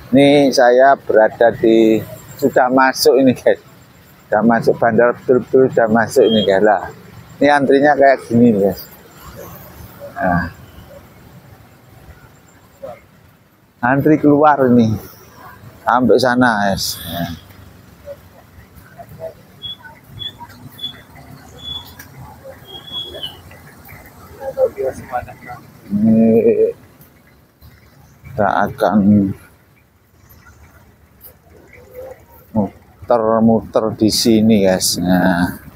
Ini saya berada di, sudah masuk ini guys, sudah masuk bandara, betul-betul sudah masuk ini guys lah. Ini antrinya kayak gini guys. Nah, antri keluar ini sampai sana guys. Nah. Ini kita akan muter-muter di sini guys. Nah.